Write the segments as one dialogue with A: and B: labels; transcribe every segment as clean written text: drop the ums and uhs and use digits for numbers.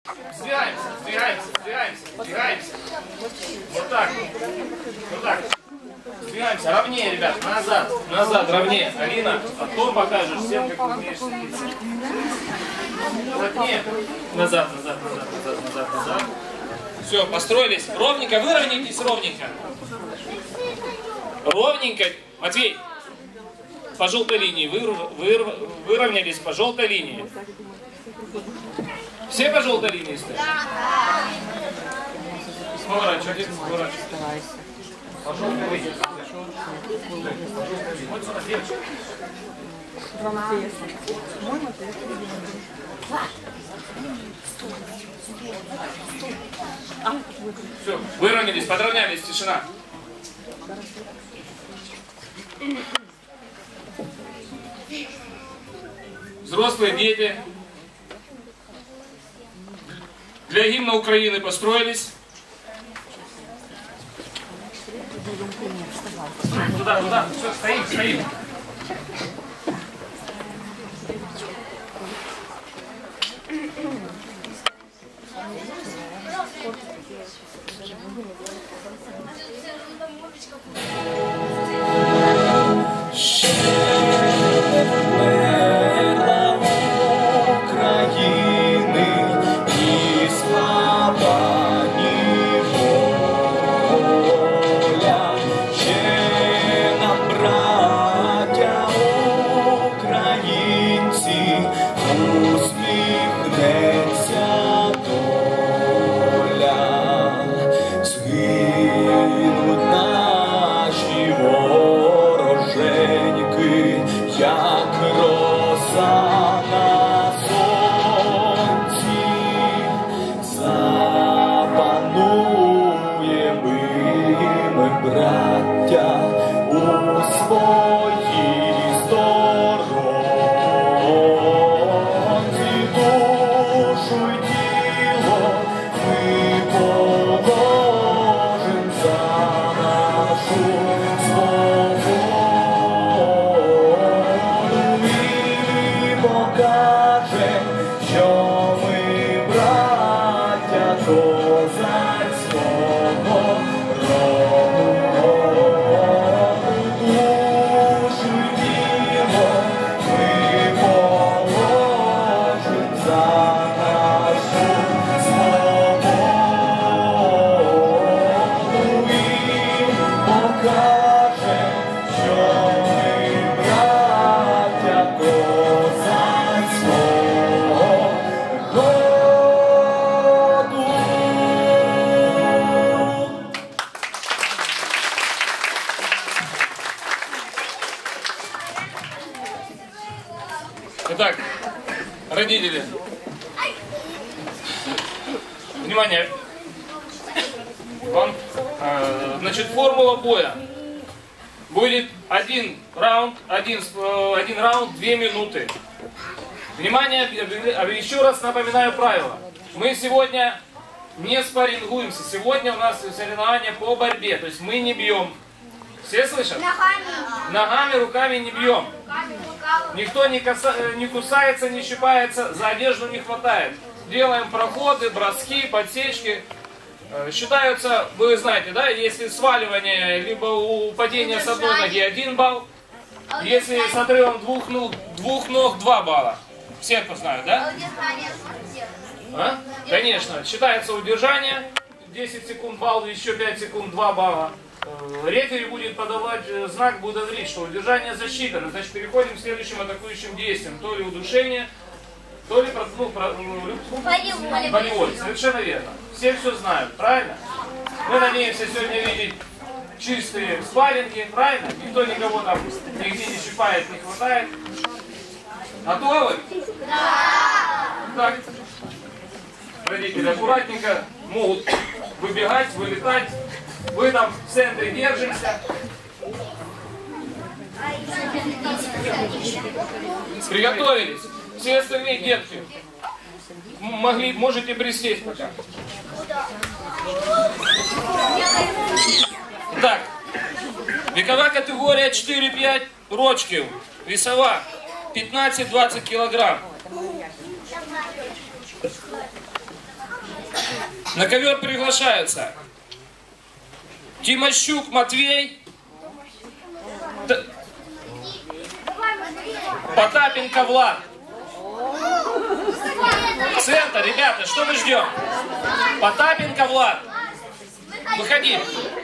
A: Сдвигаемся, сдвигаемся, сдвигаемся, сдвигаемся. Вот так вот. Вот так. Сдвигаемся. Ровнее, ребят. Назад. Назад, ровнее. Алина, потом покажешь всем, как ты умеешь садиться. Ровнее. Назад, назад, назад, назад, назад, назад. Все, построились. Ровненько, выровняйтесь ровненько. Ровненько. Матвей, по желтой линии. Выровнялись по желтой линии. Все по желтой линии стоят? Поворачивайтесь, поворачивайтесь. По желтой линии. Вот сюда, девочка. Все, выровнялись, подровнялись, тишина. Взрослые, дети. Для гимна Украины построились. Туда, туда. Все, стоим, стоим. Итак, родители, внимание, значит, формула боя. Будет один раунд, 2 минуты. Внимание, еще раз напоминаю правила. Мы сегодня не спаррингуемся, сегодня у нас соревнования по борьбе, то есть мы не бьем. Все слышат? Ногами, руками не бьем. Никто не кусается, не щипается, за одежду не хватает. Делаем проходы, броски, подсечки. Считаются, вы знаете, да, если сваливание, либо упадение с одной ноги 1 балл, если с отрывом двух ног 2 балла. Все это знают, да? А? Конечно, считается удержание, 10 секунд балл, еще 5 секунд 2 балла. Рефери будет подавать знак, будет говорить, что удержание засчитано. Значит, переходим к следующим атакующим действиям. То ли удушение, то ли болевой. Совершенно верно. Все знают, правильно? Мы надеемся сегодня видеть чистые спарринги, правильно? Никто никого там нигде не щипает, не хватает. Готовы? Да! Так. Родители аккуратненько могут выбегать, вылетать. Вы там в центре держимся. Приготовились. Все остальные детки можете присесть пока. Так, вековая категория 4-5 років, весова 15-20 килограмм. На ковер приглашаются Тимощук Матвей, Потапенко Влад. Центр, ребята, что мы ждем? Потапенко Влад. Выходи.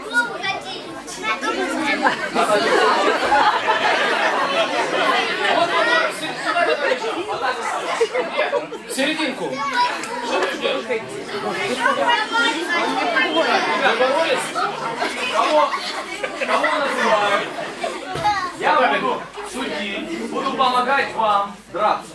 A: В серединку. Что ты ждешь? Боролись?
B: Кого называют? Я буду судьи, буду помогать вам драться.